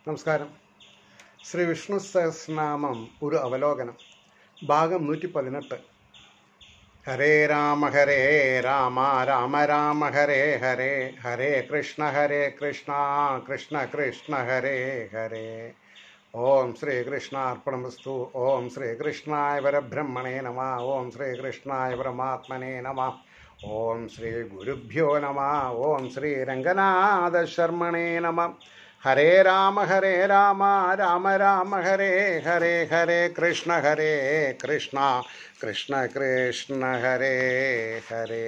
നമസ്കാരം. ശ്രീ വിഷ്ണു സഹസ്രനാമം ഒരു അവലോകനം. ഭാഗം 118. ഹരേ രാമ രാമ രാമ ഹരേ ഹരേ, ഹരേ കൃഷ്ണ കൃഷ്ണ കൃഷ്ണ ഹരേ ഹരേ. ഓം ശ്രീകൃഷ്ണാർപ്പണമസ്തു. ഓം ശ്രീകൃഷ്ണായ പരബ്രഹ്മണേ നമഃ. ഓം ശ്രീകൃഷ്ണായ പരമാത്മനേ നമഃ. ഓം ശ്രീ ഗുരുഭ്യോ നമഃ. ഓം ശ്രീ രംഗനാഥ ശർമ്മണേ നമഃ. ഹരേ രാമ രാമ രാമ ഹരേ ഹരേ, ഹരേ കൃഷ്ണ കൃഷ്ണ കൃഷ്ണ ഹരേ ഹരേ.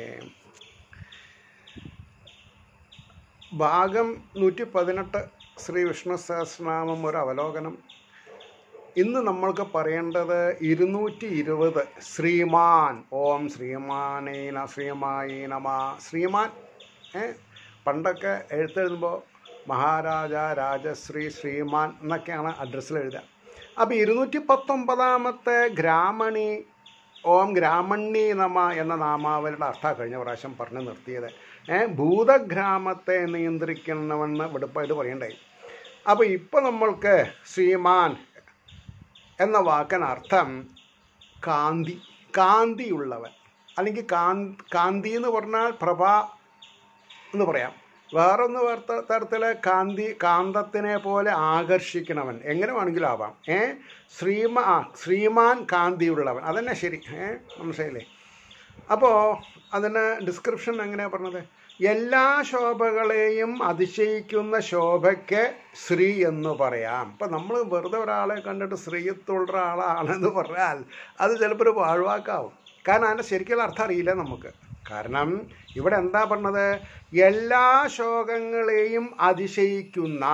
ഭാഗം 118 ശ്രീ വിഷ്ണു സഹസ്രനാമം ഒരു അവലോകനം. ഇന്ന് നമ്മൾക്ക് പറയേണ്ടത് 220 ശ്രീമാൻ. ഓം ശ്രീമായി നമ. ശ്രീമാൻ പണ്ടൊക്കെ എഴുത്തെഴുതുമ്പോൾ മഹാരാജ, രാജശ്രീ, ശ്രീമാൻ എന്നൊക്കെയാണ് അഡ്രസ്സിൽ എഴുതുക. അപ്പോൾ 219 ഗ്രാമണി, ഓം ഗ്രാമണ്ണി നമ എന്ന നാമാവലിയുടെ അർത്ഥം കഴിഞ്ഞ പ്രാവശ്യം പറഞ്ഞു നിർത്തിയത്. ഭൂതഗ്രാമത്തെ നിയന്ത്രിക്കണമെന്ന് വെടുപ്പായിട്ട് പറയണ്ടായി. അപ്പോൾ ഇപ്പോൾ നമ്മൾക്ക് ശ്രീമാൻ എന്ന വാക്കിനർത്ഥം കാന്തിയുള്ളവൻ, അല്ലെങ്കിൽ കാന്തി എന്ന് പറഞ്ഞാൽ പ്രഭ എന്ന് പറയാം. വേറൊന്ന് തരത്തിൽ കാന്തത്തിനെ പോലെ ആകർഷിക്കണവൻ, എങ്ങനെ വേണമെങ്കിലും ആവാം. ശ്രീമാൻ കാന്തിയുള്ളവൻ, അതന്നെ ശരി. മനസ്സിലായില്ലേ? അപ്പോൾ അതിന് ഡിസ്ക്രിപ്ഷൻ എങ്ങനെയാണ് പറഞ്ഞത്? എല്ലാ ശോഭകളെയും അതിശയിക്കുന്ന ശോഭയ്ക്ക് ശ്രീ എന്ന് പറയാം. ഇപ്പം നമ്മൾ വെറുതെ ഒരാളെ കണ്ടിട്ട് ശ്രീയത്തുള്ള ആളാണെന്ന് പറഞ്ഞാൽ അത് ചിലപ്പോൾ ഒരു വാഴ്വാക്കാവും. കാരണം അതിൻ്റെ ശരിക്കുള്ള അർത്ഥം അറിയില്ല നമുക്ക്. കാരണം ഇവിടെ എന്താ പറഞ്ഞത്? എല്ലാ ശോകങ്ങളെയും അതിശയിക്കുന്ന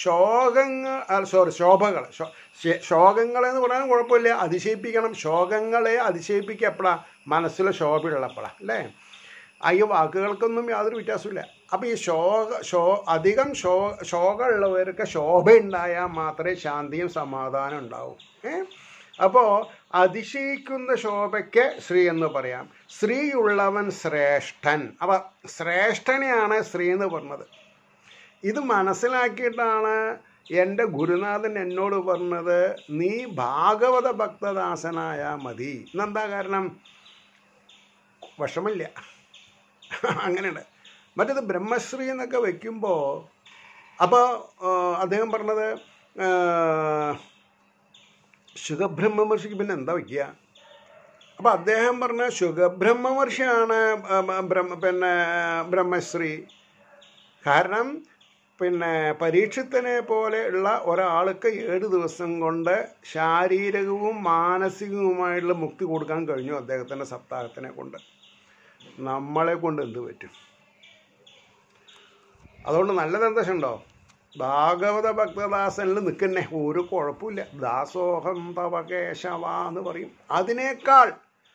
ശോഭകൾ. ശോകങ്ങളെന്ന് പറയാൻ കുഴപ്പമില്ല, അതിശയിപ്പിക്കണം. ശോകങ്ങളെ അതിശയിപ്പിക്കുക എപ്പോഴാണ്? മനസ്സിൽ ശോഭയുള്ളപ്പോഴാണ്, അല്ലേ? ഈ വാക്കുകൾക്കൊന്നും യാതൊരു വ്യത്യാസമില്ല. അപ്പോൾ ഈ അധികം ശോകമുള്ളവർക്ക് ശോഭ ഉണ്ടായാൽ മാത്രമേ ശാന്തിയും സമാധാനം ഉണ്ടാവും. അപ്പോൾ അതിശയിക്കുന്ന ശോഭയ്ക്ക് ശ്രീ എന്ന് പറയാം. ശ്രീയുള്ളവൻ ശ്രേഷ്ഠൻ. അപ്പോൾ ശ്രേഷ്ഠനെയാണ് ശ്രീ എന്ന് പറഞ്ഞത്. ഇത് മനസ്സിലാക്കിയിട്ടാണ് എൻ്റെ ഗുരുനാഥൻ എന്നോട് പറഞ്ഞത്, നീ ഭാഗവത ഭക്തദാസനായാൽ മതി. എന്നെന്താ കാരണം? വിഷമില്ല, അങ്ങനെയുണ്ട്. മറ്റേത് ബ്രഹ്മശ്രീ എന്നൊക്കെ വയ്ക്കുമ്പോൾ അപ്പോൾ അദ്ദേഹം പറഞ്ഞത് ശുഖബ്രഹ്മർഷിക്ക് പിന്നെ എന്താ വയ്ക്കുക? അപ്പോൾ അദ്ദേഹം പറഞ്ഞ ശുഖബ്രഹ്മർഷിയാണ് ബ്രഹ്മശ്രീ. കാരണം പരീക്ഷത്തിനെ പോലെ ഉള്ള ഒരാൾക്ക് 7 ദിവസം കൊണ്ട് ശാരീരികവും മാനസികവുമായിട്ടുള്ള മുക്തി കൊടുക്കാൻ കഴിഞ്ഞു അദ്ദേഹത്തിൻ്റെ സപ്താഹത്തിനെ കൊണ്ട്. നമ്മളെ കൊണ്ട് എന്ത് പറ്റും? അതുകൊണ്ട് നല്ലതെന്താ ഉണ്ടോ? ഭാഗവത ഭക്തദാസനിൽ നിൽക്കുന്നേ, ഒരു കുഴപ്പമില്ല. ദാസോഹം തവ കേശവ എന്ന് പറയും. അതിനേക്കാൾ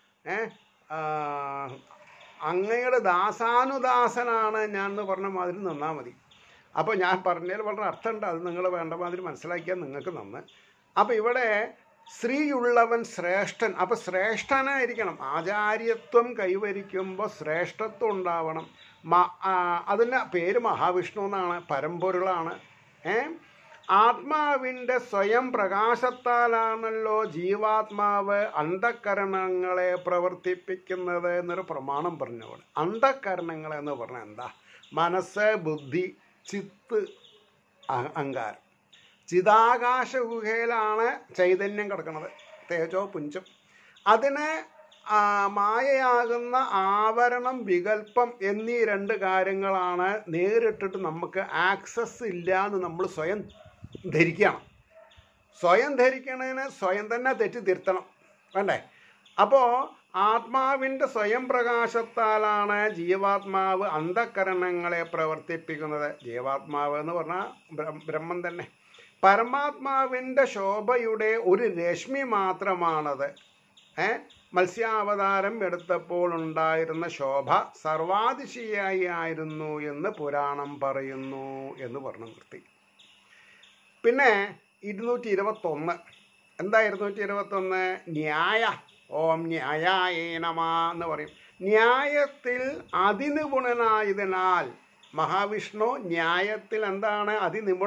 അങ്ങയുടെ ദാസാനുദാസനാണ് ഞാൻ എന്ന് പറഞ്ഞ മാതിരി നിന്നാൽ മതി. അപ്പോൾ ഞാൻ പറഞ്ഞതിൽ വളരെ അർത്ഥമുണ്ട്. അത് നിങ്ങൾ വേണ്ട മാതിരി മനസ്സിലാക്കിയാൽ നിങ്ങൾക്ക് നന്ന്. അപ്പോൾ ഇവിടെ ശ്രീയുള്ളവൻ ശ്രേഷ്ഠൻ. അപ്പോൾ ശ്രേഷ്ഠനായിരിക്കണം. ആചാര്യത്വം കൈവരിക്കുമ്പോൾ ശ്രേഷ്ഠത്വം ഉണ്ടാവണം. അതിൻ്റെ പേര് മഹാവിഷ്ണു എന്നാണ്, പരമ്പൊരുളാണ്. ആത്മാവിൻ്റെ സ്വയം പ്രകാശത്താലാണല്ലോ ജീവാത്മാവ് അന്ധകരണങ്ങളെ പ്രവർത്തിപ്പിക്കുന്നത് എന്നൊരു പ്രമാണം പറഞ്ഞവൾ. അന്ധകരണങ്ങളെന്ന് പറഞ്ഞാൽ എന്താ? മനസ്സ്, ബുദ്ധി, ചിത്ത്, അഹങ്കാരം. ചിതാകാശ ഗുഹയിലാണ് ചൈതന്യം കിടക്കുന്നത്, തേജോ പുഞ്ചം. അതിനെ മായയാകുന്ന ആവരണം, വികല്പം എന്നീ 2 കാര്യങ്ങളാണ് നേരിട്ടിട്ട് നമുക്ക് ആക്സസ് ഇല്ല എന്ന് നമ്മൾ സ്വയം ധരിക്കണം. സ്വയം ധരിക്കണതിന് സ്വയം തന്നെ തെറ്റി തിരുത്തണം, വേണ്ടേ? അപ്പോൾ ആത്മാവിൻ്റെ സ്വയം പ്രകാശത്താലാണ് ജീവാത്മാവ് അന്ധകരണങ്ങളെ പ്രവർത്തിപ്പിക്കുന്നത്. ജീവാത്മാവ് എന്ന് പറഞ്ഞാൽ ബ്രഹ്മം തന്നെ. പരമാത്മാവിൻ്റെ ശോഭയുടെ ഒരു രശ്മി മാത്രമാണത്. മത്സ്യാവതാരം എടുത്തപ്പോൾ ഉണ്ടായിരുന്ന ശോഭ സർവാതിശയായി ആയിരുന്നു എന്ന് പുരാണം പറയുന്നു എന്ന് പറഞ്ഞു നിർത്തി. പിന്നെ 221. എന്താ 221? ന്യായ. ഓം ന്യായായേ നമ എന്ന് പറയും. ന്യായത്തിൽ അതിനിപുണനായതിനാൽ മഹാവിഷ്ണു ന്യായത്തിൽ എന്താണ്? അതിനിപുണൻ.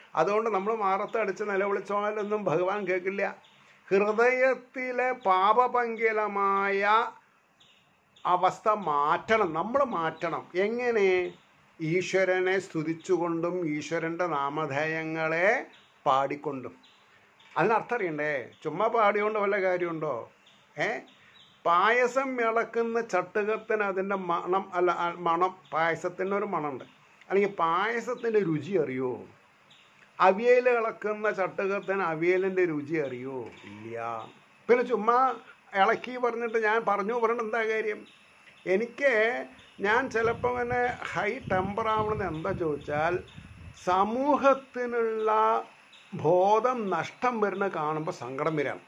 അതുകൊണ്ട് നമ്മൾ മാറത്തടിച്ച് നിലവിളിച്ചാലൊന്നും ഭഗവാൻ കേൾക്കില്ല. ഹൃദയത്തിലെ പാപപങ്കിലമായ അവസ്ഥ മാറ്റണം, നമ്മൾ മാറ്റണം. എങ്ങനെ? ഈശ്വരനെ സ്തുതിച്ചുകൊണ്ടും ഈശ്വരൻ്റെ നാമധേയങ്ങളെ പാടിക്കൊണ്ടും. അതിനർത്ഥം അറിയണ്ടേ? ചുമ്മാ പാടിയോണ്ട് വല്ല കാര്യമുണ്ടോ? പായസം ഇളക്കുന്ന ചട്ടുകത്തിന് അതിൻ്റെ മണം മണം, പായസത്തിനൊരു മണമുണ്ട്. അല്ലെങ്കിൽ പായസത്തിൻ്റെ രുചി അറിയോ? അവിയൽ ഇളക്കുന്ന ചട്ടുകത്തിന് അവിയലിൻ്റെ രുചി അറിയോ? ഇല്ല. പിന്നെ ചുമ്മാ ഇളക്കി പറഞ്ഞിട്ട് ഞാൻ പറഞ്ഞിട്ട് എന്താ കാര്യം? ഞാൻ ചിലപ്പോൾ ഇങ്ങനെ ഹൈ ടെമ്പർ ആവണമെന്ന് എന്താ ചോദിച്ചാൽ, സമൂഹത്തിനുള്ള ബോധം നഷ്ടം വരുന്ന കാണുമ്പോൾ സങ്കടം വരാം.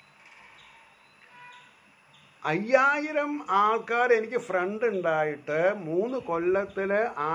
5000 ആൾക്കാർ എനിക്ക് ഫ്രണ്ട് ഉണ്ടായിട്ട് 3 കൊല്ലത്തിൽ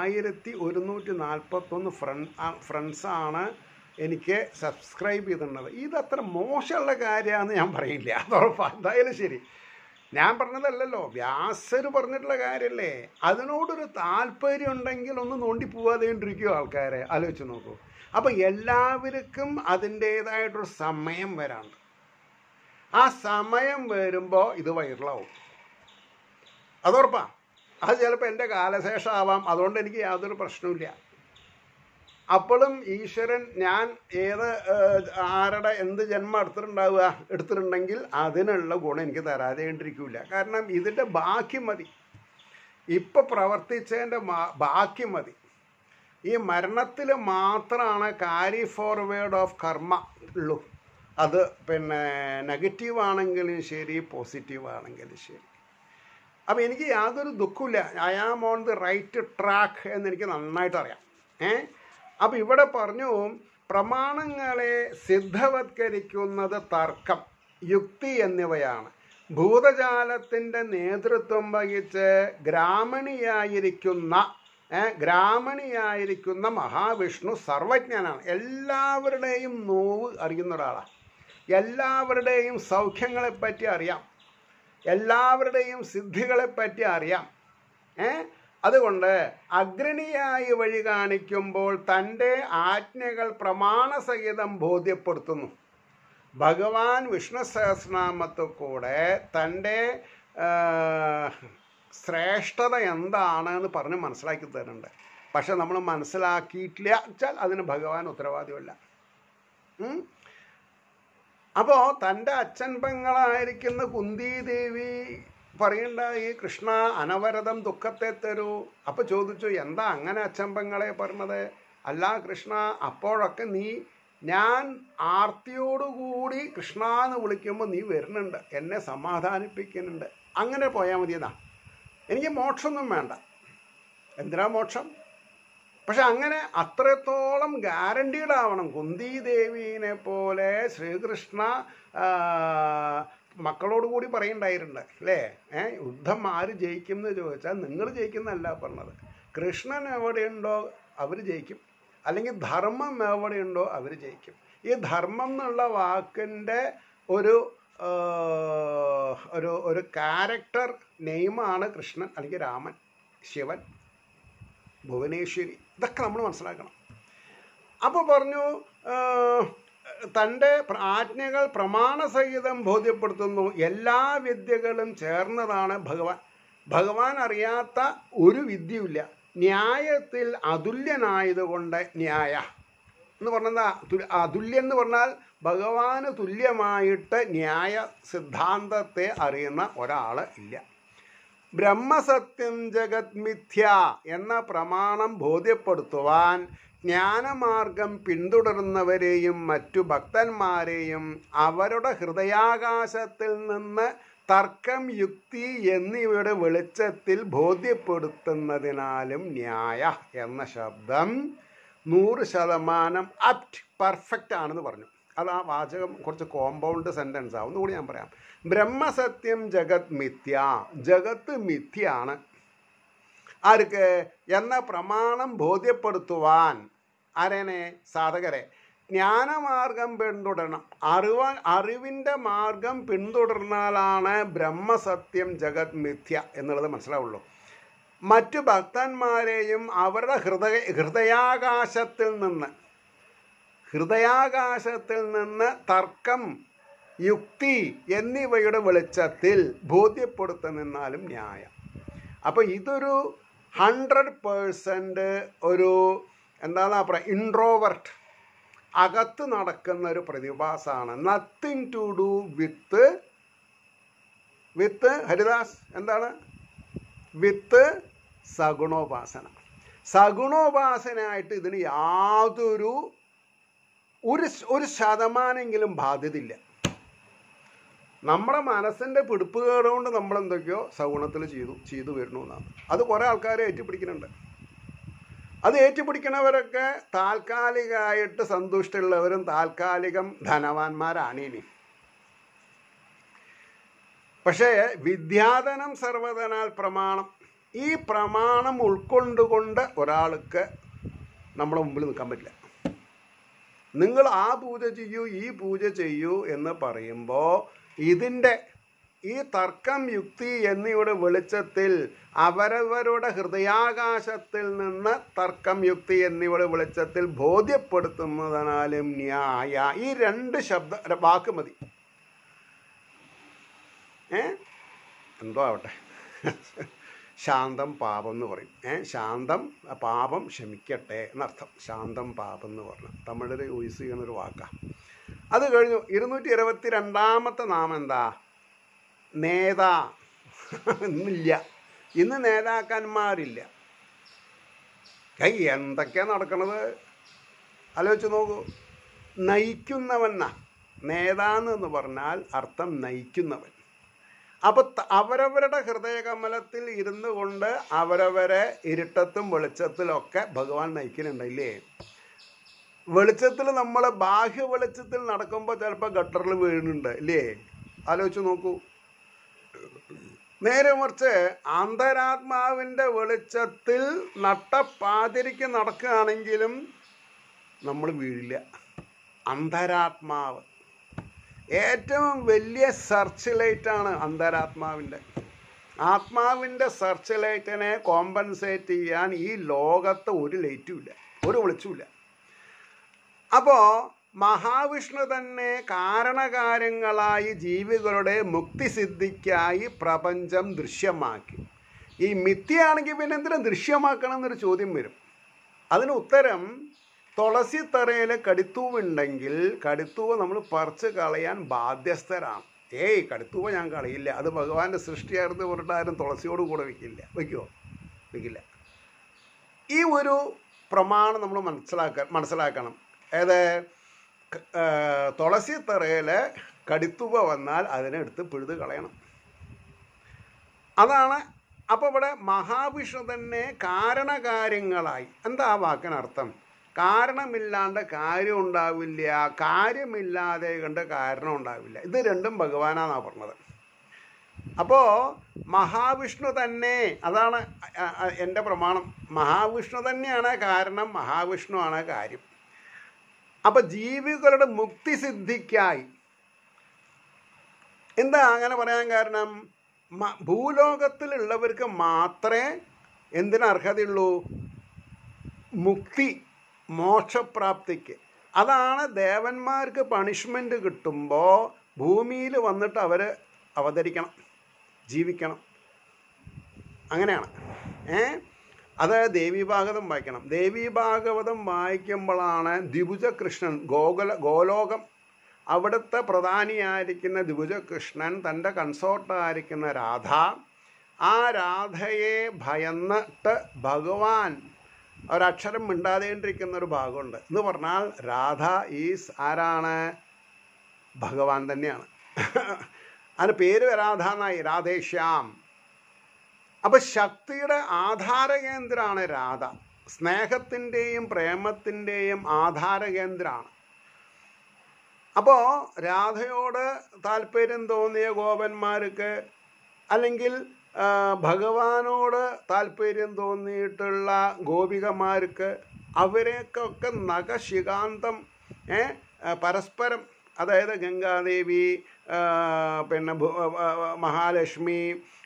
1141 ഫ്രണ്ട്സാണ് എനിക്ക് സബ്സ്ക്രൈബ് ചെയ്തിട്ടുള്ളത്. ഇതത്ര മോശമുള്ള കാര്യമാണെന്ന് ഞാൻ പറയില്ല. അതുറപ്പാ. എന്തായാലും ശരി, ഞാൻ പറഞ്ഞതല്ലല്ലോ, വ്യാസർ പറഞ്ഞിട്ടുള്ള കാര്യമല്ലേ. അതിനോടൊരു താല്പര്യം ഉണ്ടെങ്കിൽ ഒന്ന് നോണ്ടി പോവാതെണ്ടിരിക്കുമോ ആൾക്കാരെ? ആലോചിച്ച് നോക്കൂ. അപ്പം എല്ലാവർക്കും അതിൻ്റേതായിട്ടൊരു സമയം വരാണ്ട്. ആ സമയം വരുമ്പോൾ ഇത് വൈറലാവും. അതുറപ്പാ. അത് ചിലപ്പോൾ എൻ്റെ കാലശേഷം ആവാം. അതുകൊണ്ട് എനിക്ക് യാതൊരു പ്രശ്നവുമില്ല. അപ്പോഴും ഈശ്വരൻ ഞാൻ ആരുടെ എന്ത് ജന്മം എടുത്തിട്ടുണ്ടെങ്കിൽ അതിനുള്ള ഗുണം എനിക്ക് തരാതെണ്ടിരിക്കില്ല. കാരണം ഇതിൻ്റെ ബാക്കി മതി, ഇപ്പം പ്രവർത്തിച്ചതിൻ്റെ ബാക്കി മതി. ഈ മരണത്തിൽ മാത്രമാണ് കാരി ഫോർവേഡ് ഓഫ് കർമ്മ ഉള്ളൂ. അത് പിന്നെ നെഗറ്റീവ് ആണെങ്കിലും ശരി, പോസിറ്റീവ് ആണെങ്കിലും ശരി. അപ്പം എനിക്ക് യാതൊരു ദുഃഖമില്ല. I am on the right track എന്നെനിക്ക് നന്നായിട്ട് അറിയാം. അപ്പം ഇവിടെ പറഞ്ഞു, പ്രമാണങ്ങളെ സിദ്ധവത്കരിക്കുന്നത് തർക്കം, യുക്തി എന്നിവയാണ്. ഭൂതജാലത്തിൻ്റെ നേതൃത്വം വഹിച്ച് ഗ്രാമണിയായിരിക്കുന്ന മഹാവിഷ്ണു സർവജ്ഞനാണ്. എല്ലാവരുടെയും നോവ് അറിയുന്ന ഒരാളാണ്. എല്ലാവരുടെയും സൗഖ്യങ്ങളെപ്പറ്റി അറിയാം, എല്ലാവരുടെയും സിദ്ധികളെപ്പറ്റി അറിയാം. അതുകൊണ്ട് അഗ്രണിയായി വഴി കാണിക്കുമ്പോൾ തൻ്റെ ആജ്ഞകൾ പ്രമാണസഹിതം ബോധ്യപ്പെടുത്തുന്നു. ഭഗവാൻ വിഷ്ണു സഹസ്രനാമത്തിൽ കൂടെ തൻ്റെ ശ്രേഷ്ഠത എന്താണെന്ന് പറഞ്ഞ് മനസ്സിലാക്കി തരുന്നുണ്ട്. പക്ഷെ നമ്മൾ മനസ്സിലാക്കിയിട്ടില്ല വെച്ചാൽ അതിന് ഭഗവാൻ ഉത്തരവാദിയല്ല. അപ്പോൾ തൻ്റെ അച്ഛൻ പെങ്ങളായിരിക്കുന്ന കുന്തിദേവി പറയണ്ട, ഈ കൃഷ്ണ അനവരതം ദുഃഖത്തെ തരൂ. അപ്പോൾ ചോദിച്ചു, എന്താ അങ്ങനെ അച്ഛൻ പെങ്ങളെ പറഞ്ഞത്? അല്ല കൃഷ്ണ, അപ്പോഴൊക്കെ ഞാൻ ആർത്തിയോടുകൂടി കൃഷ്ണ എന്ന് വിളിക്കുമ്പോൾ നീ വരുന്നുണ്ട്, എന്നെ സമാധാനിപ്പിക്കുന്നുണ്ട്. അങ്ങനെ പോയാൽ മതിയെന്നാ. എനിക്ക് മോക്ഷമൊന്നും വേണ്ട. എന്തിനാ മോക്ഷം? പക്ഷെ അങ്ങനെ അത്രത്തോളം ഗ്യാരണ്ടീഡ് ആവണം. കുന്തിദേവീനെ പോലെ ശ്രീകൃഷ്ണ മക്കളോട് കൂടി പറയുണ്ടായിട്ടുണ്ട് അല്ലേ? യുദ്ധം ആര് ജയിക്കും എന്ന് ചോദിച്ചാൽ നിങ്ങൾ ജയിക്കുന്നതല്ല പറഞ്ഞത്. കൃഷ്ണൻ എവിടെയുണ്ടോ അവർ ജയിക്കും, അല്ലെങ്കിൽ ധർമ്മം എവിടെയുണ്ടോ അവർ ജയിക്കും. ഈ ധർമ്മം എന്നുള്ള വാക്കിൻ്റെ ഒരു ഒരു ക്യാരക്ടർ നെയിമാണ് കൃഷ്ണൻ, അല്ലെങ്കിൽ രാമൻ, ശിവൻ, ഭുവനേശ്വരി. ഇതൊക്കെ നമ്മൾ മനസ്സിലാക്കണം. അപ്പോൾ പറഞ്ഞു, തൻ്റെ ആജ്ഞകൾ പ്രമാണസഹിതം ബോധ്യപ്പെടുത്തുന്നു. എല്ലാ വിദ്യകളും ചേർന്നതാണ് ഭഗവാൻ അറിയാത്ത ഒരു വിദ്യയില്ല. ന്യായത്തിൽ അതുല്യനായതുകൊണ്ട് ന്യായ എന്ന് പറഞ്ഞാൽ അതുല്യം എന്ന് പറഞ്ഞാൽ ഭഗവാന് തുല്യമായിട്ട് ന്യായ സിദ്ധാന്തത്തെ അറിയുന്ന ഒരാൾ ഇല്ല. ബ്രഹ്മസത്യം ജഗത് മിഥ്യ എന്ന പ്രമാണം ബോധ്യപ്പെടുത്തുവാൻ ജ്ഞാനമാർഗം പിന്തുടരുന്നവരെയും മറ്റു ഭക്തന്മാരെയും അവരുടെ ഹൃദയാകാശത്തിൽ നിന്ന് തർക്കം, യുക്തി എന്നിവയുടെ വെളിച്ചത്തിൽ ബോധ്യപ്പെടുത്തുന്നതിനാലും ന്യായ എന്ന ശബ്ദം 100% അപ്റ്റ്, പെർഫെക്റ്റ് ആണെന്ന് പറഞ്ഞു. അത് ആ വാചകം കുറച്ച് കോമ്പൗണ്ട് സെൻറ്റൻസ് ആവും. ഒന്നുകൂടി ഞാൻ പറയാം. ബ്രഹ്മസത്യം ജഗത് മിഥ്യ, ജഗത്ത് മിഥ്യയാണ്. ആർക്ക്? എന്ന പ്രമാണം ബോധ്യപ്പെടുത്തുവാൻ ആരേനെ? സാധകരെ. ജ്ഞാനമാർഗം പിന്തുടരണം. അറിവിൻ്റെ മാർഗം പിന്തുടർന്നാലാണ് ബ്രഹ്മസത്യം ജഗത് മിഥ്യ എന്നുള്ളത് മനസ്സിലാവുള്ളൂ. മറ്റു ഭക്തന്മാരെയും അവരുടെ ഹൃദയാകാശത്തിൽ നിന്ന് ഹൃദയാകാശത്തിൽ നിന്ന് തർക്കം, യുക്തി എന്നിവയുടെ വെളിച്ചത്തിൽ ബോധ്യപ്പെടുത്തുന്നെന്നാലും ന്യായം. അപ്പോൾ ഇതൊരു 100% ഒരു എന്താണെന്നാ പറയുക, ഇൻട്രോവർട്ട്, അകത്ത് നടക്കുന്ന ഒരു പ്രതിഭാസമാണ്. Nothing to do with Haridas എന്താണ്, വിത്ത് സഗുണോപാസന. സഗുണോപാസനയായിട്ട് ഇതിന് യാതൊരു ഒരു ശതമാനെങ്കിലും ബാധ്യതയില്ല. നമ്മുടെ മനസ്സിൻ്റെ പിടിപ്പുകേട് കൊണ്ട് നമ്മളെന്തൊക്കെയോ സഗുണത്തിൽ ചെയ്തു വരുന്നു എന്നാണ്. അത് കുറേ ആൾക്കാരെ ഏറ്റുപിടിക്കുന്നുണ്ട്. അത് ഏറ്റുപിടിക്കുന്നവരൊക്കെ താൽക്കാലികമായിട്ട് സന്തുഷ്ടമുള്ളവരും താൽക്കാലികം ധനവാന്മാരാണ് ഇനി. പക്ഷേ വിദ്യാധനം സർവധനാൽ പ്രമാണം, ഈ പ്രമാണം ഉൾക്കൊണ്ടുകൊണ്ട് ഒരാൾക്ക് നമ്മുടെ മുമ്പിൽ നിൽക്കാൻ പറ്റില്ല. നിങ്ങൾ ആ പൂജ ചെയ്യൂ, ഈ പൂജ ചെയ്യൂ എന്ന് പറയുമ്പോൾ ഇതിൻ്റെ ഈ തർക്കം, യുക്തി എന്നിവയുടെ വെളിച്ചത്തിൽ അവരവരുടെ ഹൃദയാകാശത്തിൽ നിന്ന് തർക്കം, യുക്തി എന്നിവയുടെ വെളിച്ചത്തിൽ ബോധ്യപ്പെടുത്തുന്നതിനാലും ന്യായ, ഈ 2 വാക്ക് മതി. എന്തോ ആവട്ടെ, ശാന്തം പാപം എന്ന് പറയും. ശാന്തം പാപം ക്ഷമിക്കട്ടെ എന്നർത്ഥം. ശാന്തം പാപം എന്ന് പറഞ്ഞാൽ തമിഴിൽ യൂസ് ചെയ്യുന്നൊരു വാക്കാണ്. അത് കഴിഞ്ഞു. 222ാമത്തെ നാമം എന്താ? നേതാ. ഇന്നില്ല, ഇന്ന് നേതാക്കന്മാരില്ല. എന്തൊക്കെയാ നടക്കണത് ആലോചിച്ച് നോക്കൂ. നയിക്കുന്നവനാ നേതാന്ന് പറഞ്ഞാൽ അർത്ഥം നയിക്കുന്നവൻ. അപ്പം അവരവരുടെ ഹൃദയകമലത്തിൽ ഇരുന്നു കൊണ്ട് അവരവരെ ഇരുട്ടത്തും വെളിച്ചത്തിലൊക്കെ ഭഗവാൻ നയിക്കുന്നുണ്ടല്ലേ. വെളിച്ചത്തിൽ നമ്മൾ ബാഹ്യ വെളിച്ചത്തിൽ നടക്കുമ്പോൾ ചിലപ്പോൾ ഗട്ടറിൽ വീഴുന്നുണ്ട് ഇല്ലേ, ആലോചിച്ച് നോക്കൂ. നേരെ മറിച്ച് അന്തരാത്മാവിൻ്റെ വെളിച്ചത്തിൽ നട്ടപ്പാതിരിക്ക് നടക്കുകയാണെങ്കിലും നമ്മൾ വീഴില്ല. അന്തരാത്മാവ് ഏറ്റവും വലിയ സെർച്ച് ലൈറ്റാണ് അന്തരാത്മാവിൻ്റെ. ആത്മാവിൻ്റെ സെർച്ച് ലൈറ്റിനെ കോമ്പൻസേറ്റ് ചെയ്യാൻ ഈ ലോകത്ത് ഒരു ലൈറ്റും ഇല്ല, ഒരു വെളിച്ചമില്ല. അപ്പോൾ മഹാവിഷ്ണു തന്നെ കാരണകാര്യങ്ങളായി ജീവികളുടെ മുക്തിസിദ്ധിക്കായി പ്രപഞ്ചം ദൃശ്യമാക്കി. ഈ മിഥ്യയാണെങ്കിൽ പിന്നെ എന്തിനാ ദൃശ്യമാക്കണം എന്നൊരു ചോദ്യം വരും. അതിന് ഉത്തരം, തുളസിത്തറയിൽ കടിത്തൂവുണ്ടെങ്കിൽ കടിത്തൂവ് നമ്മൾ പറിച്ച് കളയാൻ ബാധ്യസ്ഥരാണ്. കടിത്തൂവ് ഞാൻ കളയില്ല, അത് ഭഗവാന്റെ സൃഷ്ടിയായിരുന്നു പറഞ്ഞിട്ട് ആരും തുളസിയോട് കൂടെ വയ്ക്കുമോ? വയ്ക്കില്ല. ഈ ഒരു പ്രമാണം നമ്മൾ മനസ്സിലാക്കണം. തുളസിത്തറയിൽ കടിത്തൂവ വന്നാൽ അതിനെടുത്ത് പിഴുത് കളയണം. അതാണ്. അപ്പോൾ ഇവിടെ മഹാവിഷ്ണു തന്നെ കാരണകാര്യങ്ങളായി. എന്താ ആ വാക്കിനർത്ഥം? കാരണമില്ലാണ്ട് കാര്യം ഉണ്ടാവില്ല, കാര്യമില്ലാതെ കണ്ട് കാരണം ഉണ്ടാവില്ല. ഇത് രണ്ടും ഭഗവാനാണെന്നാണ് പറഞ്ഞത്. അപ്പോൾ മഹാവിഷ്ണു തന്നെ, അതാണ് എൻ്റെ പ്രമാണം. മഹാവിഷ്ണു തന്നെയാണ് കാരണം, മഹാവിഷ്ണു ആണ് കാര്യം. അപ്പം ജീവികളുടെ മുക്തിസിദ്ധിക്കായി. എന്താ അങ്ങനെ പറയാൻ കാരണം? ഭൂലോകത്തിലുള്ളവർക്ക് മാത്രമേ എന്തിനർഹതയുള്ളൂ? മുക്തി, മോക്ഷപ്രാപ്തിക്ക്. അതാണ് ദേവന്മാർക്ക് പണിഷ്മെൻ്റ് കിട്ടുമ്പോൾ ഭൂമിയിൽ വന്നിട്ട് അവർ അവതരിക്കണം, ജീവിക്കണം. അങ്ങനെയാണ്. അത് ദേവീഭാഗവതം വായിക്കണം. ദേവീഭാഗവതം വായിക്കുമ്പോഴാണ് ദ്വിഭുജകൃഷ്ണൻ, ഗോലോകം അവിടുത്തെ പ്രധാനിയായിരിക്കുന്ന ദ്വിഭുജകൃഷ്ണൻ തൻ്റെ കൺസോർട്ടായിരിക്കുന്ന രാധ, ആ രാധയെ ഭയന്നിട്ട് ഭഗവാൻ ഒരക്ഷരം മിണ്ടാതേണ്ടിരിക്കുന്ന ഒരു ഭാഗമുണ്ട്. എന്ന് പറഞ്ഞാൽ രാധ ഈസ് ആരാണ്? ഭഗവാൻ തന്നെയാണ്. അതിന് പേര് രാധ എന്നായി, രാധേശ്യാം. അപ്പം ശക്തിയുടെ ആധാരകേന്ദ്രമാണ് രാധ. സ്നേഹത്തിൻ്റെയും പ്രേമത്തിൻ്റെയും ആധാരകേന്ദ്രമാണ്. അപ്പോൾ രാധയോട് താല്പര്യം തോന്നിയ ഗോപന്മാർക്ക്, അല്ലെങ്കിൽ ഭഗവാനോട് താല്പര്യം തോന്നിയിട്ടുള്ള ഗോപികമാർക്ക്, അവരെയൊക്കെ നഖശികാന്തം പരസ്പരം, അതായത് ഗംഗാദേവി, പിന്നെ മഹാലക്ഷ്മി,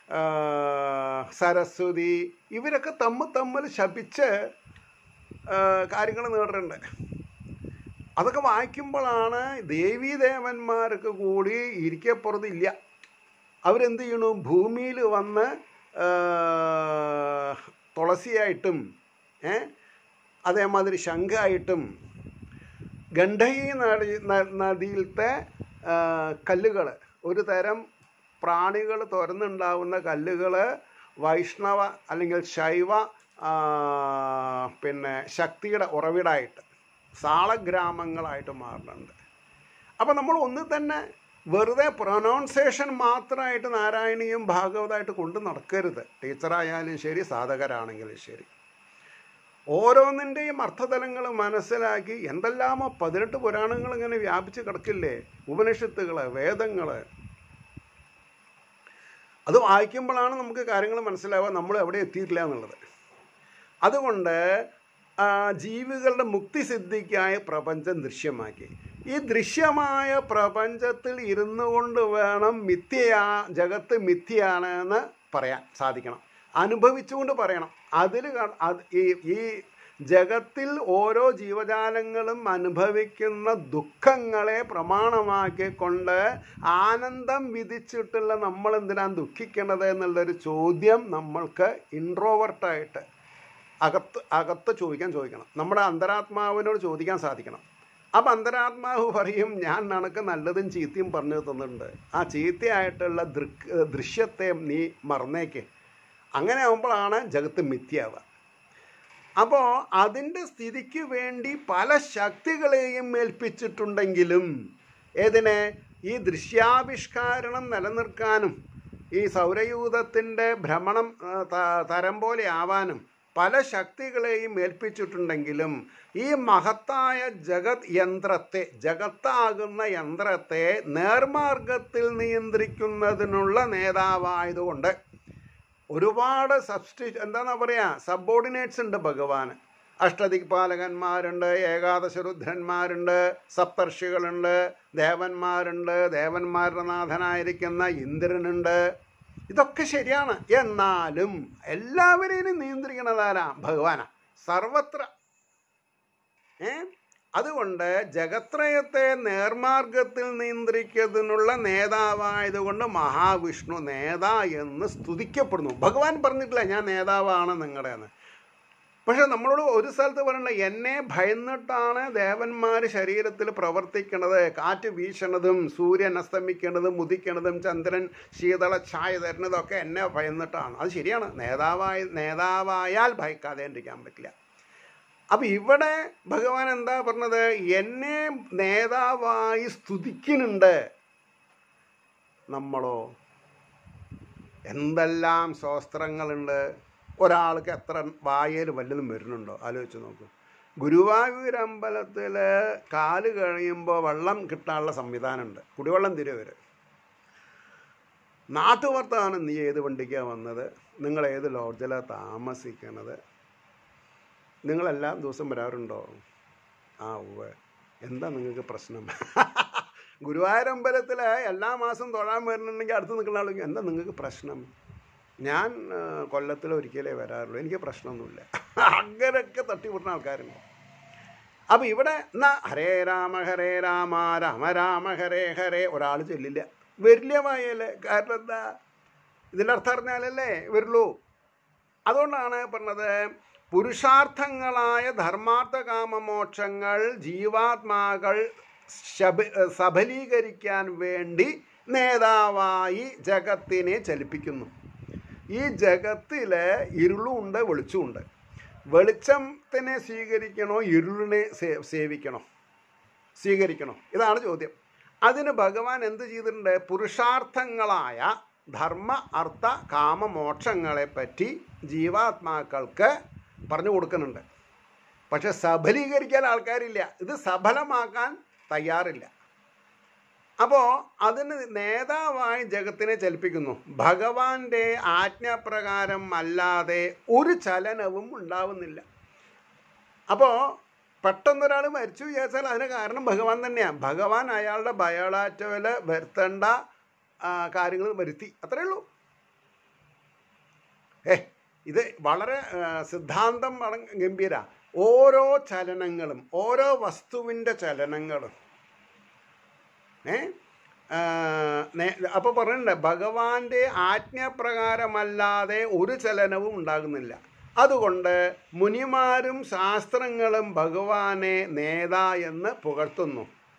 സരസ്വതി, ഇവരൊക്കെ തമ്മിൽ ശപിച്ച് കാര്യങ്ങൾ നേടുന്നുണ്ട്. അതൊക്കെ വായിക്കുമ്പോഴാണ് ദേവീദേവന്മാർക്ക് കൂടി ഇരിക്കപ്പുറത്തില്ല. അവരെന്ത് ചെയ്യണു? ഭൂമിയിൽ വന്ന് തുളസിയായിട്ടും അതേമാതിരി ശംഖായിട്ടും ഗണ്ഡകി നദിയിലത്തെ കല്ലുകൾ, ഒരു തരം പ്രാണികൾ തുറന്നുണ്ടാവുന്ന കല്ലുകൾ വൈഷ്ണവ അല്ലെങ്കിൽ ശൈവ ശക്തിയുടെ ഉറവിടമായിട്ട് സാളഗ്രാമങ്ങളായിട്ട് മാറുന്നുണ്ട്. അപ്പം നമ്മൾ ഒന്നിൽ തന്നെ വെറുതെ പ്രൊനൗൺസേഷൻ മാത്രമായിട്ട് നാരായണീയം ഭാഗവതമായിട്ട് കൊണ്ട് നടക്കരുത്. ടീച്ചറായാലും ശരി, സാധകരാണെങ്കിലും ശരി, ഓരോന്നിൻ്റെയും അർത്ഥതലങ്ങൾ മനസ്സിലാക്കി. എന്തെല്ലാമോ 18 പുരാണങ്ങൾ ഇങ്ങനെ വ്യാപിച്ച് കിടക്കില്ലേ, ഉപനിഷത്തുകൾ, വേദങ്ങൾ. അത് വായിക്കുമ്പോഴാണ് നമുക്ക് കാര്യങ്ങൾ മനസ്സിലാവുക നമ്മൾ എവിടെ എത്തിയിട്ടില്ല എന്നുള്ളത്. അതുകൊണ്ട് ജീവികളുടെ മുക്തി സിദ്ധിക്കായി പ്രപഞ്ചം ദൃശ്യമാക്കി. ഈ ദൃശ്യമായ പ്രപഞ്ചത്തിൽ ഇരുന്നു കൊണ്ട് വേണം ജഗത്ത് മിഥ്യയാണ് എന്ന് പറയാൻ സാധിക്കണം, അനുഭവിച്ചുകൊണ്ട് പറയണം. ഈ ജഗത്തിൽ ഓരോ ജീവജാലങ്ങളും അനുഭവിക്കുന്ന ദുഃഖങ്ങളെ പ്രമാണമാക്കിക്കൊണ്ട് ആനന്ദം വിധിച്ചിട്ടുള്ള നമ്മളെന്തിനാണ് ദുഃഖിക്കേണ്ടത് എന്നുള്ളൊരു ചോദ്യം നമ്മൾക്ക് ഇൻട്രോവർട്ടായിട്ട് അകത്ത് ചോദിക്കണം. നമ്മുടെ അന്തരാത്മാവിനോട് ചോദിക്കാൻ സാധിക്കണം. അപ്പം അന്തരാത്മാവ് പറയും, ഞാൻ നിനക്ക് നല്ലതും ചീത്തയും പറഞ്ഞു തന്നിട്ടുണ്ട്, ആ ചീത്തയായിട്ടുള്ള ദൃശ്യത്തെ നീ മറന്നേക്ക്. അങ്ങനെ ആകുമ്പോഴാണ് ജഗത്ത് മിഥ്യാവുക. അപ്പോൾ അതിൻ്റെ സ്ഥിതിക്ക് വേണ്ടി പല ശക്തികളെയും ഏൽപ്പിച്ചിട്ടുണ്ടെങ്കിലും ഈ ദൃശ്യാവിഷ്കാരണം നിലനിർത്താനും ഈ സൗരയൂഥത്തിൻ്റെ ഭ്രമണം തരം പോലെ ആവാനും പല ശക്തികളെയും ഏൽപ്പിച്ചിട്ടുണ്ടെങ്കിലും ഈ മഹത്തായ ജഗത്താകുന്ന യന്ത്രത്തെ നേർമാർഗത്തിൽ നിയന്ത്രിക്കുന്നതിനുള്ള നേതാവായതുകൊണ്ട് ഒരുപാട് സബോർഡിനേറ്റ്സ് ഉണ്ട് ഭഗവാന്. അഷ്ടദിക്പാലകന്മാരുണ്ട്, ഏകാദശ രുദ്രന്മാരുണ്ട്, സപ്തർഷികളുണ്ട്, ദേവന്മാരുണ്ട്, ദേവന്മാരുടെ നാഥനായിരിക്കുന്ന ഇന്ദ്രനുണ്ട്. ഇതൊക്കെ ശരിയാണ്. എന്നാലും എല്ലാവരെയും നിയന്ത്രിക്കണതാരാ? ഭഗവാനാ, സർവത്ര. അതുകൊണ്ട് ജഗത്രയത്തെ നേർമാർഗത്തിൽ നിയന്ത്രിക്കുന്നതിനുള്ള നേതാവായതുകൊണ്ട് മഹാവിഷ്ണു നേതാ എന്ന് സ്തുതിക്കപ്പെടുന്നു. ഭഗവാൻ പറഞ്ഞിട്ടില്ല ഞാൻ നേതാവാണ് നിങ്ങളുടെ എന്ന്. പക്ഷെ നമ്മളോട് ഒരു സ്ഥലത്ത് പറയണ്ട, എന്നെ ഭയന്നിട്ടാണ് ദേവന്മാർ ശരീരത്തിൽ പ്രവർത്തിക്കുന്നത്. കാറ്റ് വീശണതും സൂര്യൻ അസ്തമിക്കേണ്ടതും ഉദിക്കണതും ചന്ദ്രൻ ശീതള ഛായ തരുന്നതൊക്കെ എന്നെ ഭയന്നിട്ടാണ്. അത് ശരിയാണ്. നേതാവായാൽ ഭയക്കാതെ ഇരിക്കാൻ പറ്റില്ല. അപ്പം ഇവിടെ ഭഗവാൻ എന്താ പറഞ്ഞത്? എന്നെ നേതാവായി സ്തുതിക്കുന്നുണ്ട്. നമ്മളോ എന്തെല്ലാം ശാസ്ത്രങ്ങളുണ്ട്. ഒരാൾക്ക് എത്ര വായയിൽ വല്ലതും വരുന്നുണ്ടോ ആലോചിച്ച് നോക്കൂ. ഗുരുവായൂർ അമ്പലത്തിൽ കാല് കഴിയുമ്പോൾ വെള്ളം കിട്ടാനുള്ള സംവിധാനമുണ്ട്, കുടിവെള്ളം തിരുവർ. നാട്ടുവർത്താനം, നീ ഏത് വണ്ടിക്കാണ് വന്നത്, നിങ്ങൾ ഏത് ലോഡ്ജിലാണ് താമസിക്കണത്, നിങ്ങളെല്ലാ ദിവസം വരാറുണ്ടോ? ആ ഉവ്വ്. എന്താ നിങ്ങൾക്ക് പ്രശ്നം? ഗുരുവായൂർ അമ്പലത്തിൽ എല്ലാ മാസം തൊഴാൻ വരുന്നുണ്ടെങ്കിൽ അടുത്ത് നിൽക്കുന്ന ആളെങ്കിൽ എന്താ നിങ്ങൾക്ക് പ്രശ്നം? ഞാൻ കൊല്ലത്തിൽ ഒരിക്കലേ വരാറുള്ളൂ, എനിക്ക് പ്രശ്നമൊന്നുമില്ല. അങ്ങനെയൊക്കെ തട്ടിവിടുന്ന ആൾക്കാരുണ്ട്. അപ്പം ഇവിടെ എന്നാ ഹരേ രാമ രാമ രാമ ഹരേ ഹരേ ഒരാൾ ചൊല്ലില്ല, വരില്ല വായല്ലേ. കാരണം എന്താ? ഇതിൻ്റെ അർത്ഥം അറിഞ്ഞാലല്ലേ വരുള്ളൂ. അതുകൊണ്ടാണ് പറഞ്ഞത്, പുരുഷാർത്ഥങ്ങളായ ധർമാർത്ഥ കാമമോക്ഷങ്ങൾ ജീവാത്മാക്കൾ സഫലീകരിക്കാൻ വേണ്ടി നേതാവായി ജഗത്തിനെ ചലിപ്പിക്കുന്നു. ഈ ജഗത്തിൽ ഇരുളുണ്ട്, വെളിച്ചമുണ്ട്. വെളിച്ചത്തിനെ സ്വീകരിക്കണോ, ഇരുളിനെ സ്വീകരിക്കണോ? ഇതാണ് ചോദ്യം. അതിന് ഭഗവാൻ എന്ത് ചെയ്തിട്ടുണ്ട്? പുരുഷാർത്ഥങ്ങളായ ധർമ്മ അർത്ഥ കാമമോക്ഷങ്ങളെപ്പറ്റി ജീവാത്മാക്കൾക്ക് പറഞ്ഞു കൊടുക്കുന്നുണ്ട്. പക്ഷെ സഫലീകരിക്കാൻ ആൾക്കാരില്ല, ഇത് സഫലമാക്കാൻ തയ്യാറില്ല. അപ്പോൾ അതിന് നേതാവായി ജഗത്തിനെ ചലിപ്പിക്കുന്നു. ഭഗവാന്റെ ആജ്ഞാപ്രകാരം അല്ലാതെ ഒരു ചലനവും ഉണ്ടാവുന്നില്ല. അപ്പോൾ പെട്ടെന്നൊരാൾ മരിച്ചു വിചാരിച്ചാൽ അതിന് കാരണം ഭഗവാൻ തന്നെയാണ്. ഭഗവാൻ അയാളുടെ ബയോളാറ്റോയിൽ വരുത്തേണ്ട കാര്യങ്ങൾ വരുത്തി, അത്രയേ ഉള്ളൂ. ഇത് വളരെ സിദ്ധാന്തം ഗംഭീര. ഓരോ ചലനങ്ങളും, ഓരോ വസ്തുവിൻ്റെ ചലനങ്ങളും അപ്പോൾ പറയുന്നുണ്ട്, ഭഗവാന്റെ ആജ്ഞാപ്രകാരമല്ലാതെ ഒരു ചലനവും ഉണ്ടാകുന്നില്ല. അതുകൊണ്ട് മുനിമാരും ശാസ്ത്രങ്ങളും ഭഗവാനെ നേതാ എന്ന് പുകഴ്ത്തുന്നു.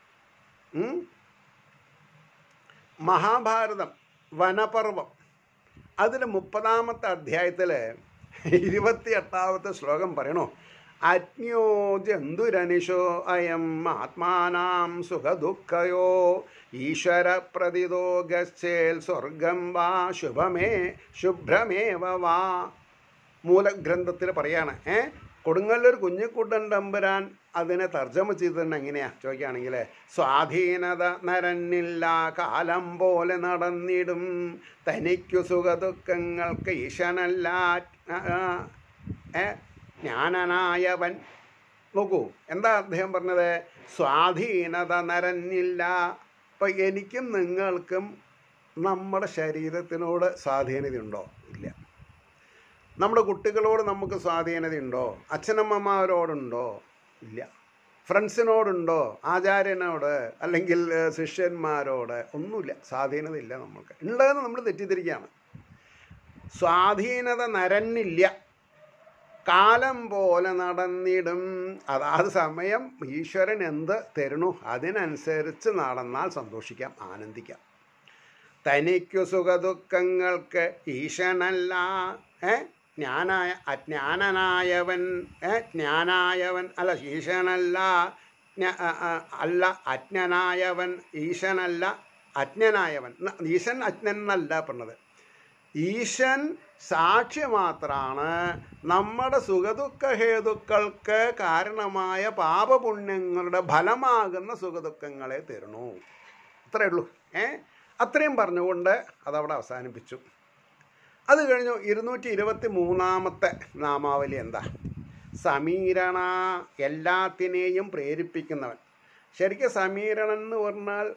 മഹാഭാരതം വനപർവം അതിൽ 30-ാമത്തെ അധ്യായത്തിൽ 28-ാമത്തെ ശ്ലോകം പറയണോ, അജ്ഞോ ജന്തുരനിശോ അയം ആത്മാനാം സുഖദുഃഖയോ ഈശ്വര പ്രതിതോ ഗച്ഛേൽ സ്വർഗം വാ ശുഭ്രമേവ വാ. മൂലഗ്രന്ഥത്തിൽ പറയാണ്. കൊടുങ്ങല്ലൂർ കുഞ്ഞിക്കുട്ടൻ തമ്പുരാൻ അതിനെ തർജ്ജമ ചെയ്തിട്ടുണ്ട്. എങ്ങനെയാ ചോദിക്കുകയാണെങ്കിൽ, സ്വാധീനത നരനില്ല കാലം പോലെ നടന്നിടും, തനിക്കു സുഖദുഃഖങ്ങൾക്ക് ഈശനല്ല ജ്ഞാനനായവൻ. നോക്കൂ എന്താ അദ്ദേഹം പറഞ്ഞത്, സ്വാധീനത നരനില്ല. ഇപ്പം എനിക്കും നിങ്ങൾക്കും നമ്മുടെ ശരീരത്തിനോട് സ്വാധീനതയുണ്ടോ? ഇല്ല. നമ്മുടെ കുട്ടികളോട് നമുക്ക് സ്വാധീനതയുണ്ടോ? അച്ഛനമ്മമാരോടുണ്ടോ? ഇല്ല. ഫ്രണ്ട്സിനോടുണ്ടോ? ആചാര്യനോട് അല്ലെങ്കിൽ ശിഷ്യന്മാരോട്? ഒന്നുമില്ല. സ്വാധീനതയില്ല നമ്മൾക്ക്. ഉള്ളതെന്ന് നമ്മൾ തെറ്റിദ്ധരിക്കുകയാണ്. സ്വാധീനത നരനില്ല, കാലം പോലെ നടന്നിടും. അതാത് സമയം ഈശ്വരൻ എന്ത് തരണു അതിനനുസരിച്ച് നടന്നാൽ സന്തോഷിക്കാം, ആനന്ദിക്കാം. തനിക്കു സുഖദുഃഖങ്ങൾക്ക് ഈശനല്ല അജ്ഞാനനായവൻ അല്ല, ഈശനല്ല അല്ല അജ്ഞനായവൻ, ഈശനല്ല അജ്ഞനായവൻ. ഈശൻ അജ്ഞനല്ല പറഞ്ഞത്. ഈശൻ സാക്ഷി മാത്രമാണ്. നമ്മുടെ സുഖദുഃഖ ഹേതുക്കൾക്ക് കാരണമായ പാപപുണ്യങ്ങളുടെ ഫലമാകുന്ന സുഖദുഃഖങ്ങളെ തരണു. അത്രയേ ഉള്ളൂ. അത്രയും പറഞ്ഞുകൊണ്ട് അതവിടെ അവസാനിപ്പിച്ചു. അത് കഴിഞ്ഞു 223-ാമത്തെ നാമാവലി എന്താ? സമീരണ, എല്ലാത്തിനെയും പ്രേരിപ്പിക്കുന്നവൻ. ശരിക്കും സമീരണൻ എന്ന് പറഞ്ഞാൽ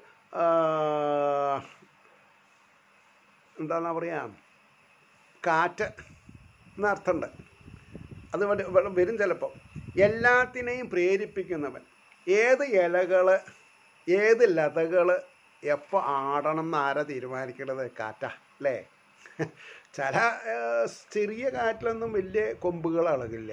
എന്താണെന്നാ പറയുക, കാറ്റ് എന്നർത്ഥമുണ്ട്. അത് വരും ചിലപ്പോൾ. എല്ലാത്തിനെയും പ്രേരിപ്പിക്കുന്നവൻ. ഏത് ഇലകൾ, ഏത് ലതകൾ എപ്പോൾ ആടണം എന്ന് ആരാ തീരുമാനിക്കേണ്ടത്? കാറ്റാ അല്ലേ? ചില ചെറിയ കാറ്റിലൊന്നും വലിയ കൊമ്പുകൾ ഇളകില്ല.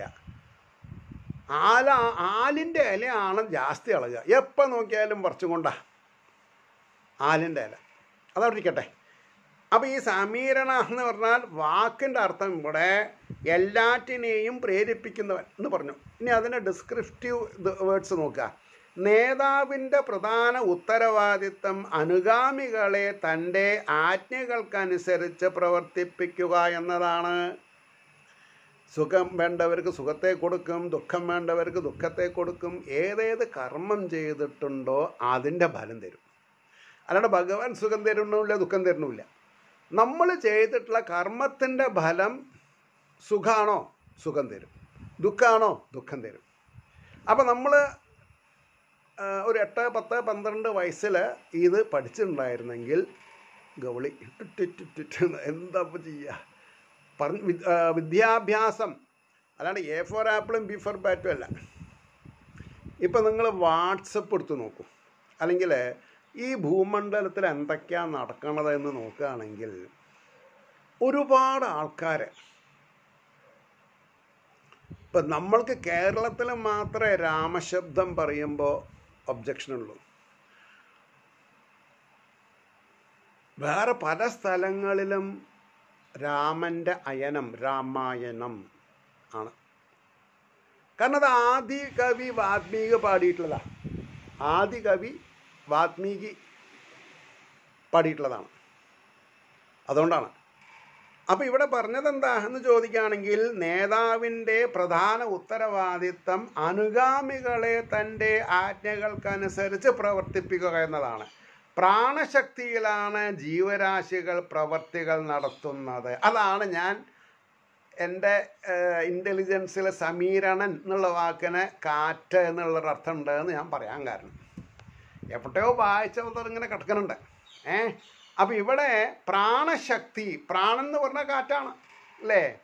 ആലിൻ്റെ ഇലയാണ് ജാസ്തി ഇളകുക. എപ്പോൾ നോക്കിയാലും പറിച്ചും കൊണ്ടാ ആലിൻ്റെ ഇല. അതവിടെ ഇരിക്കട്ടെ. അപ്പോൾ ഈ സമീരണ എന്ന് പറഞ്ഞാൽ വാക്കിൻ്റെ അർത്ഥം ഇവിടെ എല്ലാറ്റിനെയും പ്രേരിപ്പിക്കുന്നവൻ എന്ന് പറഞ്ഞു. ഇനി അതിൻ്റെ ഡിസ്ക്രിപ്റ്റീവ് വേർഡ്സ് നോക്കുക. നേതാവിൻ്റെ പ്രധാന ഉത്തരവാദിത്തം അനുഗാമികളെ തൻ്റെ ആജ്ഞകൾക്കനുസരിച്ച് പ്രവർത്തിപ്പിക്കുക എന്നതാണ്. സുഖം വേണ്ടവർക്ക് സുഖത്തെ കൊടുക്കും, ദുഃഖം വേണ്ടവർക്ക് ദുഃഖത്തെ കൊടുക്കും. ഏതേത് കർമ്മം ചെയ്തിട്ടുണ്ടോ അതിൻ്റെ ഫലം തരും. അല്ലാണ്ട് ഭഗവാൻ സുഖം തരുന്നുമില്ല, ദുഃഖം തരുന്നുമില്ല. നമ്മൾ ചെയ്തിട്ടുള്ള കർമ്മത്തിൻ്റെ ഫലം സുഖമാണോ? സുഖം തരും. ദുഃഖമാണോ? ദുഃഖം തരും. അപ്പോൾ നമ്മൾ ഒരു 8, 10, 12 വയസ്സിൽ ഇത് പഠിച്ചിട്ടുണ്ടായിരുന്നെങ്കിൽ ഗൗളി എന്താ ചെയ്യുക? വിദ്യാഭ്യാസം അല്ലാണ്ട് A for ആപ്പിളും B for ബാറ്റും അല്ല. ഇപ്പം നിങ്ങൾ വാട്സപ്പ് എടുത്ത് നോക്കൂ, അല്ലെങ്കിൽ ഈ ഭൂമണ്ഡലത്തിൽ എന്തൊക്കെയാണ് നടക്കണതെന്ന് നോക്കുകയാണെങ്കിൽ ഒരുപാട് ആൾക്കാർ, ഇപ്പം നമ്മൾക്ക് കേരളത്തിൽ മാത്രമേ രാമശബ്ദം പറയുമ്പോൾ ഒബ്ജക്ഷനുള്ളൂ. വേറെ പല സ്ഥലങ്ങളിലും രാമൻ്റെ അയനം രാമായണം ആണ്. കാരണം അത് ആദി കവി വാൽമീകി പാടിയിട്ടുള്ളതാണ്. ആദി കവി വാൽമീകി പാടിയിട്ടുള്ളതാണ്. അതുകൊണ്ടാണ്. അപ്പോൾ ഇവിടെ പറഞ്ഞതെന്താ എന്ന് ചോദിക്കുകയാണെങ്കിൽ, നേതാവിൻ്റെ പ്രധാന ഉത്തരവാദിത്തം അനുഗാമികളെ തൻ്റെ ആജ്ഞകൾക്കനുസരിച്ച് പ്രവർത്തിപ്പിക്കുക എന്നതാണ്. പ്രാണശക്തിയിലാണ് ജീവരാശികൾ പ്രവർത്തികൾ നടത്തുന്നത്. അതാണ് ഞാൻ എൻ്റെ ഇൻ്റലിജൻസിലെ സമീരണൻ എന്നുള്ള വാക്കിന് കാറ്റ് എന്നുള്ളൊരർത്ഥം ഉണ്ട് എന്ന് ഞാൻ പറയാൻ കാരണം എപ്പോഴോ വായിച്ചത് ഇങ്ങനെ കിടക്കുന്നുണ്ട്. അപ്പോൾ ഇവിടെ പ്രാണശക്തി, പ്രാണൻ എന്ന് പറഞ്ഞാൽ കാറ്റാണ് അല്ലേ?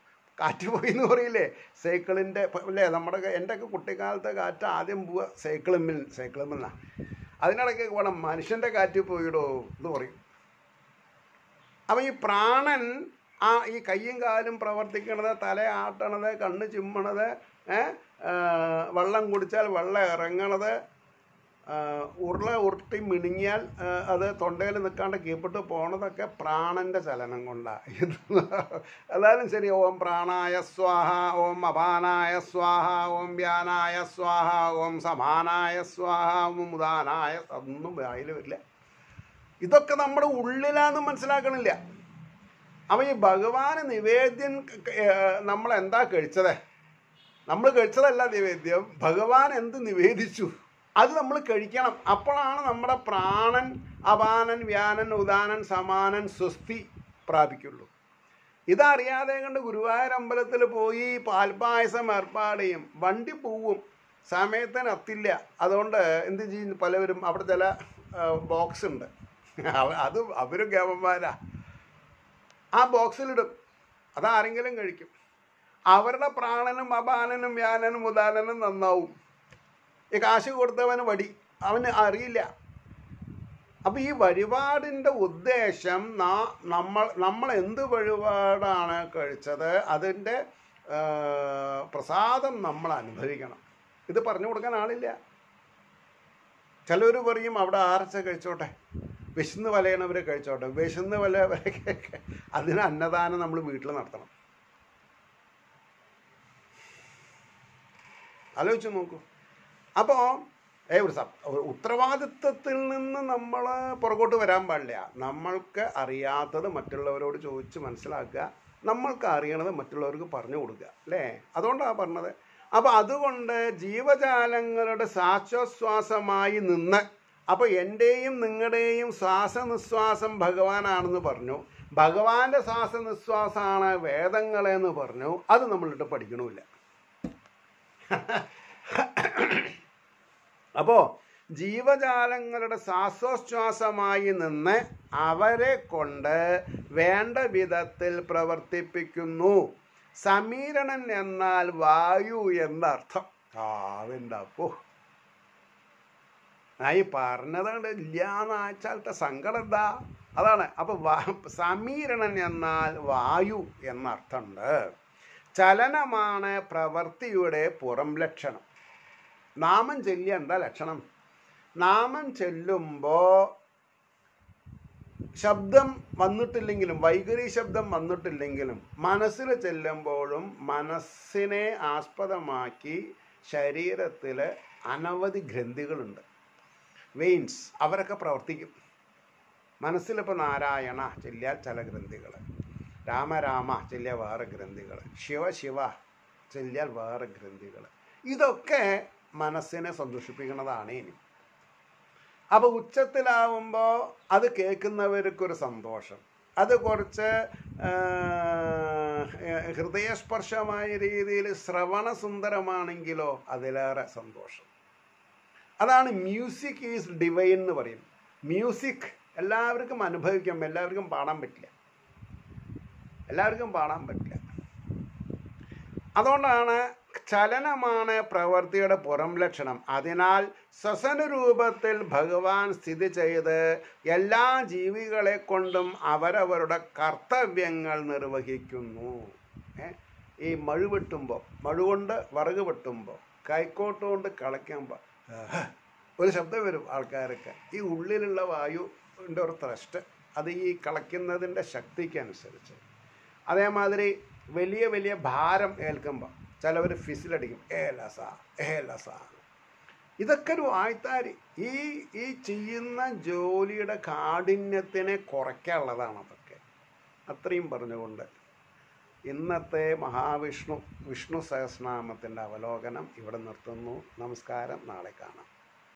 കാറ്റ് പോയി എന്ന് പറയില്ലേ, സൈക്കിളിൻ്റെ അല്ലേ, എൻ്റെയൊക്കെ കുട്ടിക്കാലത്തെ കാറ്റ് ആദ്യം പോവുക സൈക്കിളുമെന്നാണ്. അതിനിടയ്ക്ക് വേണം മനുഷ്യൻ്റെ കാറ്റ് പോയിടോ എന്ന് പറയും. അപ്പം ഈ പ്രാണൻ ഈ കയ്യും കാലും പ്രവർത്തിക്കണത്, തല ആട്ടണത്, കണ്ണ് ചിമ്മണത്, വെള്ളം കുടിച്ചാൽ വെള്ളം ഇറങ്ങണത്, ഉരുട്ടി മിണിങ്ങിയാൽ അത് തൊണ്ടയിൽ നിൽക്കാണ്ട് കീപ്പിട്ട് പോണതൊക്കെ പ്രാണൻ്റെ ചലനം കൊണ്ടാണ്. അതായാലും ശരി, ഓം പ്രാണായ സ്വാഹ, ഓം അപാനായ സ്വാഹ, ഓം വ്യാനായ സ്വാഹ, ഓം സമാനായ സ്വാഹ, ഓം ഉദാനായ, അതൊന്നും വായിൽ വരില്ല. ഇതൊക്കെ നമ്മുടെ ഉള്ളിലാന്ന് മനസ്സിലാക്കണില്ല. അപ്പം ഈ ഭഗവാന് നിവേദ്യം നമ്മളെന്താ കഴിച്ചത്? നമ്മൾ കഴിച്ചതല്ല നിവേദ്യം, ഭഗവാൻ എന്ത് നിവേദിച്ചു അത് നമ്മൾ കഴിക്കണം. അപ്പോഴാണ് നമ്മുടെ പ്രാണൻ അപാനൻ വ്യാനൻ ഉദാനൻ സമാനൻ സ്വസ്തി പ്രാപിക്കുള്ളൂ. ഇതറിയാതെ കണ്ട് ഗുരുവായൂർ അമ്പലത്തിൽ പോയി പാൽപ്പായസം ഏർപ്പാട് ചെയ്യും, വണ്ടി പോവും, സമയത്തിന് എത്തില്ല. അതുകൊണ്ട് എന്ത് ചെയ്യും പലവരും, അവിടെ ചില ബോക്സ് ഉണ്ട്, അത് അവരും ഗവന്മാരാ, ആ ബോക്സിലിടും, അതാരെങ്കിലും കഴിക്കും. അവരുടെ പ്രാണനും അപാനനും വ്യാനനും ഉദാനനും നന്നാവും. ഈ കാശ് കൊടുത്തവന് വടി, അവന് അറിയില്ല. അപ്പം ഈ വഴിപാടിൻ്റെ ഉദ്ദേശം നമ്മൾ എന്ത് വഴിപാടാണ് കഴിച്ചത് അതിൻ്റെ പ്രസാദം നമ്മൾ അനുഭവിക്കണം. ഇത് പറഞ്ഞു കൊടുക്കാൻ ആളില്ല. ചിലർ പറയും അവിടെ ആർച്ച കഴിച്ചോട്ടെ, വിശന്ന് വലയണവർ കഴിച്ചോട്ടെ. വിശന്ന് വലയവരൊക്കെ അതിന് അന്നദാനം നമ്മൾ വീട്ടിൽ നടത്തണം. ആലോചിച്ച് നോക്കൂ. അപ്പോൾ ഒരു ഉത്തരവാദിത്വത്തിൽ നിന്ന് നമ്മൾ പുറകോട്ട് വരാൻ പാടില്ല. നമ്മൾക്ക് അറിയാത്തത് മറ്റുള്ളവരോട് ചോദിച്ച് മനസ്സിലാക്കുക, നമ്മൾക്ക് അറിയണത് മറ്റുള്ളവർക്ക് പറഞ്ഞു കൊടുക്കുക, അല്ലേ? അതുകൊണ്ടാണ് പറഞ്ഞത്. അപ്പോൾ അതുകൊണ്ട് ജീവജാലങ്ങളുടെ ശ്വാസോച്ഛ്വാസമായി നിന്ന്, അപ്പോൾ എൻ്റെയും നിങ്ങളുടെയും ശ്വാസനിശ്വാസം ഭഗവാനാണെന്ന് പറഞ്ഞു, ഭഗവാന്റെ ശ്വാസനിശ്വാസമാണ് വേദങ്ങളെന്ന് പറഞ്ഞു. അത് നമ്മളിട്ട് പഠിക്കണമില്ല. അപ്പോൾ ജീവജാലങ്ങളുടെ ശ്വാസോച്ഛ്വാസമായി നിന്ന് അവരെ കൊണ്ട് വേണ്ട വിധത്തിൽ പ്രവർത്തിപ്പിക്കുന്നു. സമീരണൻ എന്നാൽ വായു എന്നർത്ഥം. അവൻ്റെ അപ്പോ ഈ പറഞ്ഞതുകൊണ്ട് ഇല്ലാന്ന് അയച്ചാലത്തെ സങ്കടം എന്താ? അതാണ്. അപ്പോൾ സമീരണൻ എന്നാൽ വായു എന്നർത്ഥമുണ്ട്. ചലനമാണ് പ്രവൃത്തിയുടെ പുറം ലക്ഷണം. നാമം ചൊല്ലിയ എന്താ ലക്ഷണം? നാമം ചൊല്ലുമ്പോൾ ശബ്ദം വന്നിട്ടില്ലെങ്കിലും, വൈഖരി ശബ്ദം വന്നിട്ടില്ലെങ്കിലും, മനസ്സിൽ ചെല്ലുമ്പോഴും മനസ്സിനെ ആസ്പദമാക്കി ശരീരത്തിൽ അനവധി ഗ്രന്ഥികളുണ്ട്, വെയിൻസ്. അവരൊക്കെ പ്രവർത്തിക്കും. മനസ്സിലിപ്പോൾ നാരായണ ചൊല്ലിയാൽ ചില ഗ്രന്ഥികൾ, രാമരാമ ചൊല്ലിയാൽ വേറെ ഗ്രന്ഥികൾ, ശിവ ശിവ ചൊല്ലിയാൽ വേറെ ഗ്രന്ഥികൾ. ഇതൊക്കെ മനസ്സിനെ സന്തോഷിപ്പിക്കുന്നതാണ്. ഇനി അപ്പോൾ ഉച്ചത്തിലാവുമ്പോൾ അത് കേൾക്കുന്നവർക്കൊരു സന്തോഷം, അത് കുറച്ച് ഹൃദയസ്പർശമായ രീതിയിൽ ശ്രവണസുന്ദരമാണെങ്കിലോ അതിലേറെ സന്തോഷം. അതാണ് മ്യൂസിക് ഈസ് ഡിവൈൻ എന്ന് പറയും. മ്യൂസിക് എല്ലാവർക്കും അനുഭവിക്കാം, എല്ലാവർക്കും പാടാൻ പറ്റില്ല. അതുകൊണ്ടാണ് ചലനമാണ് പ്രവൃത്തിയുടെ പുറം ലക്ഷണം. അതിനാൽ ശ്വസനരൂപത്തിൽ ഭഗവാൻ സ്ഥിതി ചെയ്ത് എല്ലാ ജീവികളെ കൊണ്ടും അവരവരുടെ കർത്തവ്യങ്ങൾ നിർവഹിക്കുന്നു. ഈ മഴു കൊണ്ട് വിറക് വെട്ടുമ്പോൾ, കൈക്കോട്ട് കൊണ്ട് കളയ്ക്കുമ്പോൾ ഒരു ശബ്ദം വരും ആൾക്കാരൊക്കെ. ഈ ഉള്ളിലുള്ള വായുവിൻ്റെ ഒരു ത്രസ്റ്റ്, അത് ഈ കളയ്ക്കുന്നതിൻ്റെ ശക്തിക്കനുസരിച്ച്. അതേമാതിരി വലിയ വലിയ ഭാരം ഏൽക്കുമ്പോൾ ചിലവർ ഫിസിലടിക്കും, ഏലസ. ഇതൊക്കെ ഒരു ആഴ്ത്താരി. ഈ ചെയ്യുന്ന ജോലിയുടെ കാഠിന്യത്തിനെ കുറയ്ക്കാനുള്ളതാണ് അതൊക്കെ. അത്രയും പറഞ്ഞുകൊണ്ട് ഇന്നത്തെ വിഷ്ണു സഹസ്രനാമത്തിൻ്റെ അവലോകനം ഇവിടെ നിർത്തുന്നു. നമസ്കാരം. നാളെ കാണാം.